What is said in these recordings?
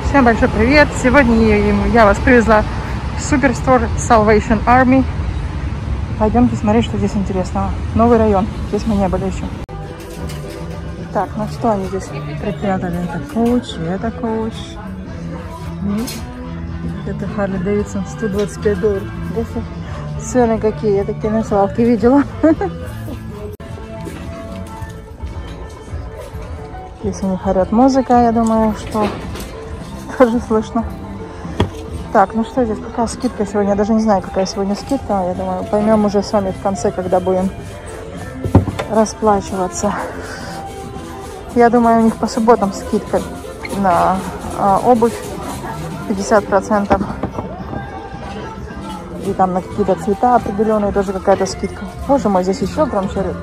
Всем большой привет! Сегодня я вас привезла в суперстор Salvation Army. Пойдемте смотреть, что здесь интересного. Новый район. Здесь мы не были еще. Так, ну что они здесь припрятали? Это коуч, это коуч. Это Harley Davidson, $125. Цены какие, я такие на свалке видела. Здесь у них орёт музыка, я думаю, что тоже слышно. Так, ну что здесь, какая скидка сегодня? Я даже не знаю, какая сегодня скидка. Я думаю, поймем уже с вами в конце, когда будем расплачиваться. Я думаю, у них по субботам скидка на обувь 50%. И там на какие-то цвета определенные тоже какая-то скидка. Боже мой, здесь еще громче орёт.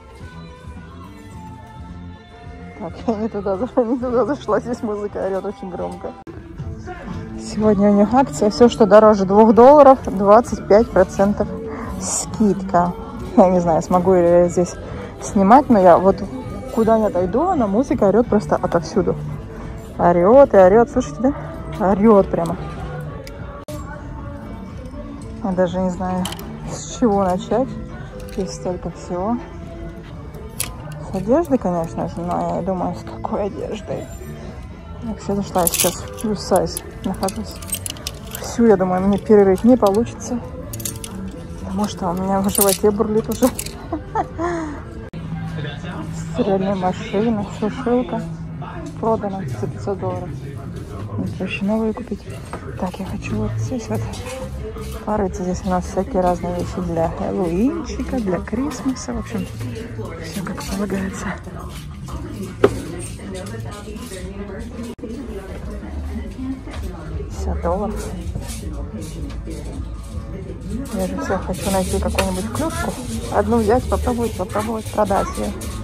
Так, я не туда зашла, здесь музыка орёт очень громко. Сегодня у них акция, все, что дороже $2, 25% скидка. Я не знаю, смогу ли я здесь снимать, но я вот куда ни отойду, она музыка орёт просто отовсюду. Орёт и орёт, слышите, да? Орёт прямо. Я даже не знаю, с чего начать. Здесь столько всего. С одежды, конечно же, но я думаю, с какой одеждой. Я все зашла, я сейчас в плюс сайз нахожусь. Всю, я думаю, мне перерыть не получится. Потому что у меня в животе бурлит уже. Стиральная машина, сушилка. Продана за $500. Мне проще новые купить. Так, я хочу вот здесь вот порыться. Здесь у нас всякие разные вещи для Хэллоуинчика, для Крисмаса. В общем, все как полагается. $50. Я же все хочу найти какую-нибудь клюшку. Одну взять, попробовать, продать ее.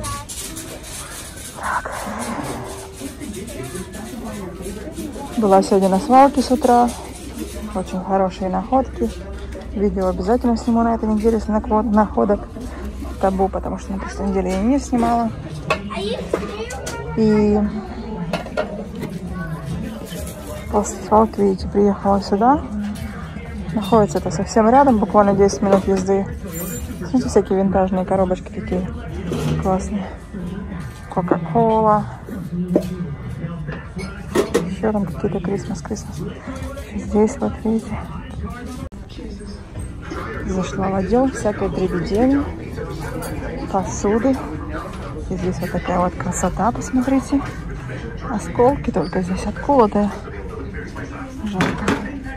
Так. Была сегодня на свалке с утра. Очень хорошие находки. Видео обязательно сниму на этой неделе с находок табу, потому что на прошлой неделе я не снимала. И после свалки, видите, приехала сюда. Находится это совсем рядом, буквально 10 минут езды. Смотрите, всякие винтажные коробочки такие классные. Кока-кола. Еще там какие-то Крисмас. Здесь вот, видите. Зашла в отдел всякой дребедени, посуды. И здесь вот такая вот красота, посмотрите. Осколки только здесь отколотые. Жалко.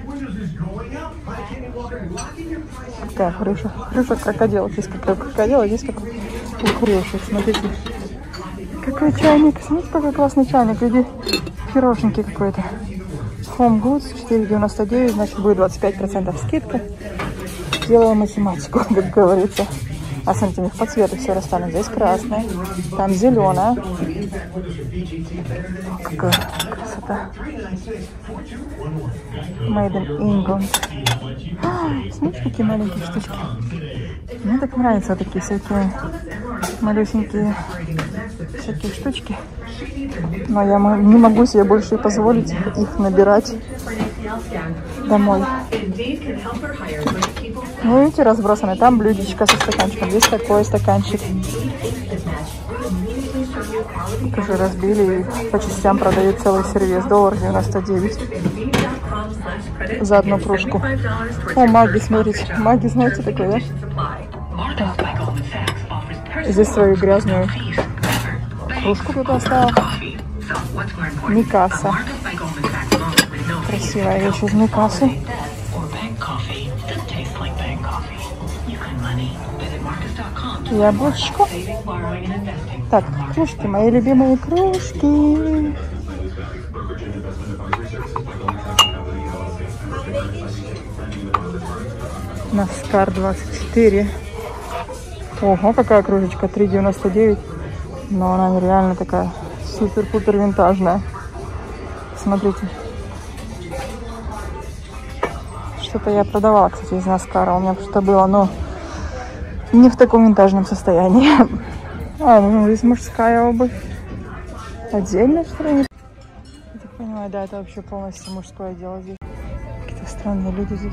Такая крыша крокодила. Здесь какой крокодил, а здесь какой крышек. Смотрите. Какой чайник. Смотрите, какой классный чайник. Видите, пирожники какой-то. Home Goods $4,99, значит будет 25% скидка. Делаем математику, как говорится. А смотрите, у них по цвету все расставлено. Здесь красное, там зеленое. Какая красота. Made in England. Смотрите, какие маленькие штучки. Мне так нравятся вот такие всякие малюсенькие всякие штучки. Но я не могу себе больше позволить их набирать домой. Ну, видите, разбросаны. Там блюдечко со стаканчиком. Здесь такой стаканчик. Тоже разбили и по частям продают целый сервис. $1.99 за одну кружку. О, Маги, смотрите. Маги, знаете, такой, да? Так. Здесь свою грязную кружку тут оставил. Микаса. Красивая вещь из Микасы. Яблочко. Так, кружки, мои любимые кружки. Наскар 24. Ого, какая кружечка, $3,99. Но она реально такая супер-пупер винтажная. Смотрите. Что-то я продавала, кстати, из Наскара. У меня что-то было, но не в таком винтажном состоянии. А, ну здесь мужская обувь. Отдельно, что ли? Я так понимаю, да, это вообще полностью мужское дело здесь. Какие-то странные люди здесь.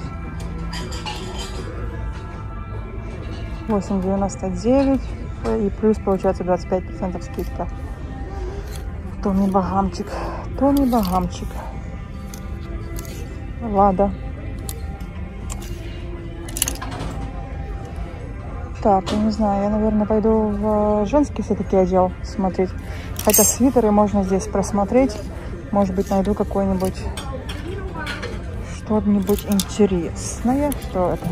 8,99 и плюс получается 25% скидка. Томми Багамчик. Томми Багамчик. Лада. Так, я не знаю, я, наверное, пойду в женский все-таки отдел смотреть. Хотя свитеры можно здесь просмотреть. Может быть, найду какой-нибудь что-нибудь интересное. Что это?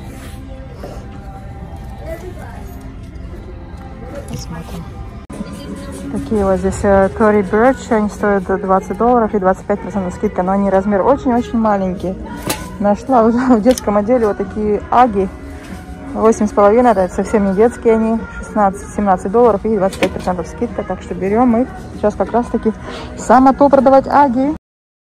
Посмотрим. Такие вот здесь Tory Burch, они стоят $20 и 25% скидка, но они размер очень-очень маленькие. Нашла в детском отделе вот такие аги. 8,5, это совсем не детские они, $16-17 и 25% скидка, так что берем их. Сейчас как раз таки самое то продавать аги.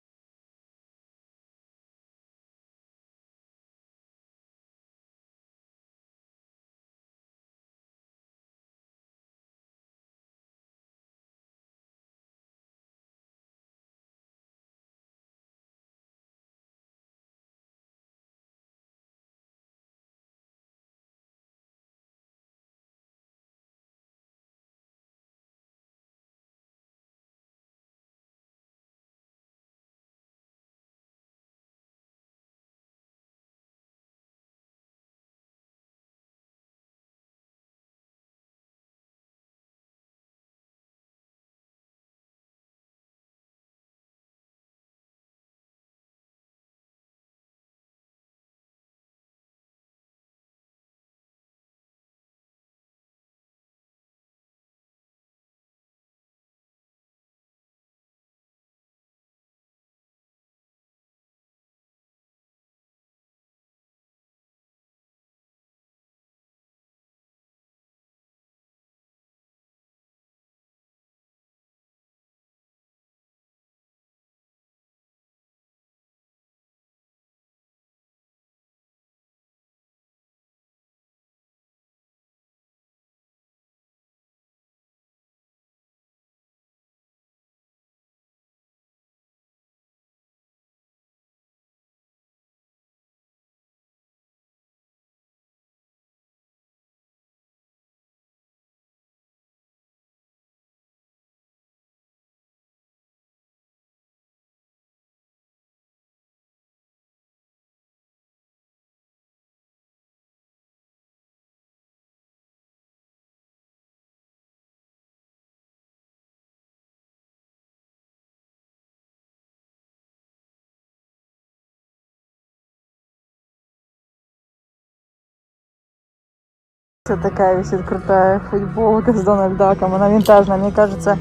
Вот такая висит крутая футболка с Дональд Даком. Она винтажная, мне кажется.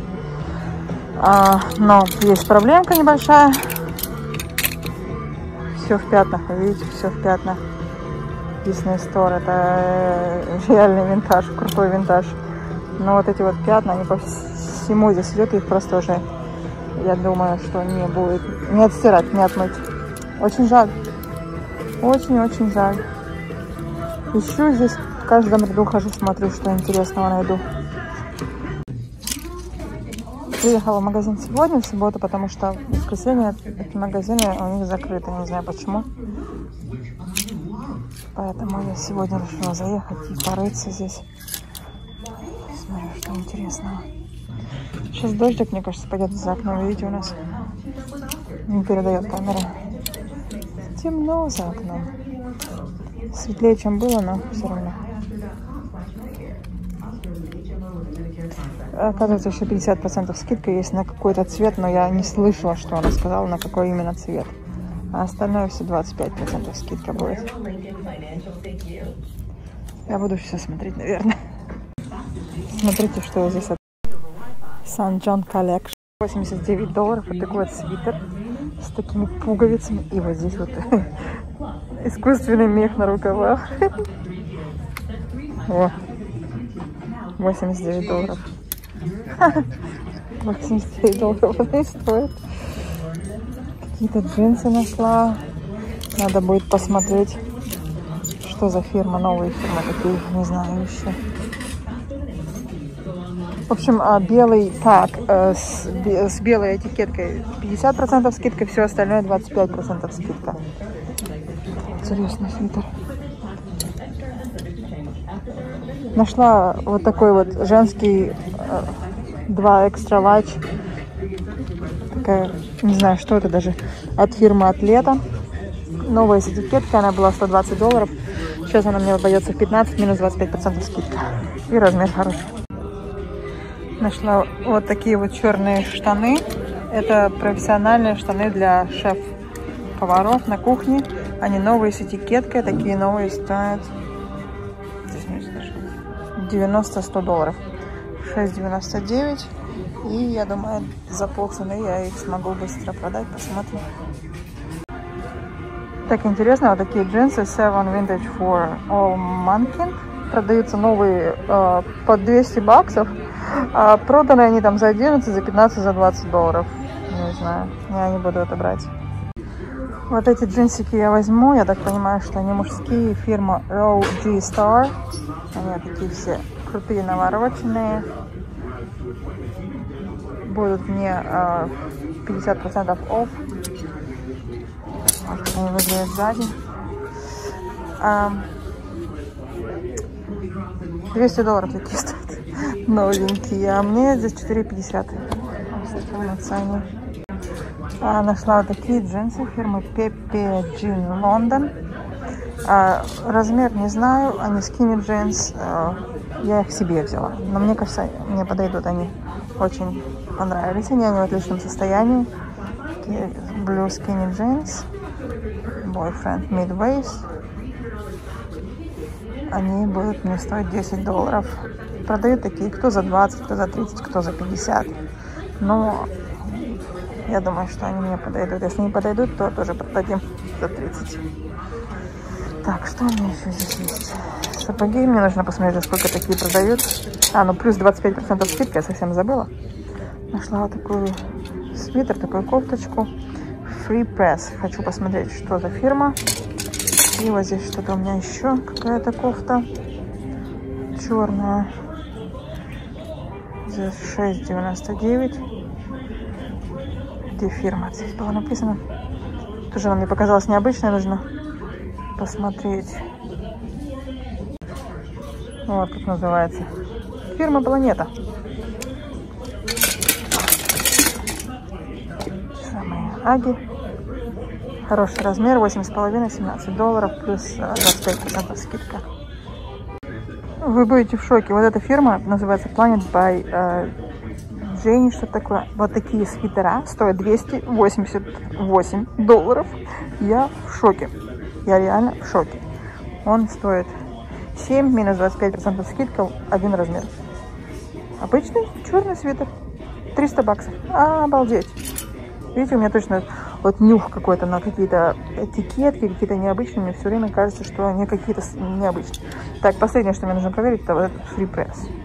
Но есть проблемка небольшая. Все в пятнах, вы видите, все в пятнах. Disney Store, это реальный винтаж, крутой винтаж. Но вот эти вот пятна, они по всему здесь идет, их просто уже, я думаю, что не будет, не отстирать, не отмыть. Очень жаль. Очень-очень жаль. Ищу здесь, в каждом ряду хожу, смотрю, что интересного найду. Приехала в магазин сегодня, в субботу, потому что в воскресенье эти магазины у них закрыты, не знаю почему. Поэтому я сегодня решила заехать и порыться здесь. Смотрю, что интересного. Сейчас дождик, мне кажется, пойдет за окном. Видите, у нас не передает камера. Темно за окном. Светлее, чем было, но все равно. Оказывается, еще 50% скидка есть на какой-то цвет, но я не слышала, что она сказала, на какой именно цвет. А остальное все 25% скидка будет. Я буду все смотреть, наверное. Смотрите, что здесь от St. John Collection. $89. Вот такой вот свитер с такими пуговицами. И вот здесь вот искусственный мех на рукавах. О, $89. $89 они стоят. Какие-то джинсы нашла. Надо будет посмотреть, что за фирма. Новые фирмы такие, не знаю еще. В общем, белый так, с белой этикеткой 50% скидка, все остальное 25% скидка. Интересный свитер. Нашла вот такой вот женский 2 экстра ларж. Такая, не знаю, что это даже, от фирмы Атлета. Новая с этикеткой, она была $120. Сейчас она мне обойдется в 15, минус 25% скидка. И размер хороший. Нашла вот такие вот черные штаны. Это профессиональные штаны для шеф-поваров на кухне. Они новые с этикеткой. Такие новые стоят $90-100. $6.99. И я думаю, за полцены я их смогу быстро продать. Посмотрим. Так интересно, вот такие джинсы 7 Vintage for All Mannequin. Продаются новые по $200. А проданы они там за 11, за 15, за $20. Не знаю, я не буду это брать. Вот эти джинсики я возьму. Я так понимаю, что они мужские. Фирма Row G Star. Они такие все крутые, навороченные. Будут мне 50% off. Вот они выглядят сзади. $200 такие стоят. Новенькие. А мне здесь $4.50. Нашла вот такие джинсы фирмы Pepe Jean London. Размер не знаю. Они skinny jeans. Я их себе взяла. Но мне кажется, мне подойдут они. Очень понравились. Они в отличном состоянии. Blue skinny jeans. Boyfriend mid-waist. Они будут мне стоить $10. Продают такие, кто за 20, кто за 30, кто за 50. Но я думаю, что они мне подойдут. Если не подойдут, то тоже продадим за 30. Так, что у меня еще здесь есть? Сапоги. Мне нужно посмотреть, сколько такие продают. Ну плюс 25% скидка, я совсем забыла. Нашла вот такую свитер, такую кофточку. Free Press. Хочу посмотреть, что за фирма. И вот здесь что-то у меня еще. Какая-то кофта. Черная. Здесь $6.99. Где фирма? Здесь было написано. Тоже она мне показалась необычной. Нужно посмотреть. Вот как называется. Фирма Планета. Самые аги. Хороший размер. 8,5, $17. Плюс 25% скидка. Вы будете в шоке. Вот эта фирма называется Planet by Jane. Что такое? Вот такие свитера стоят $288. Я в шоке. Я реально в шоке. Он стоит 7, минус 25% скидка, один размер. Обычный черный свитер. $300. Обалдеть. Видите, у меня точно вот нюх какой-то на какие-то этикетки, какие-то необычные. Мне все время кажется, что они какие-то необычные. Так, последнее, что мне нужно проверить, это вот этот Free Press.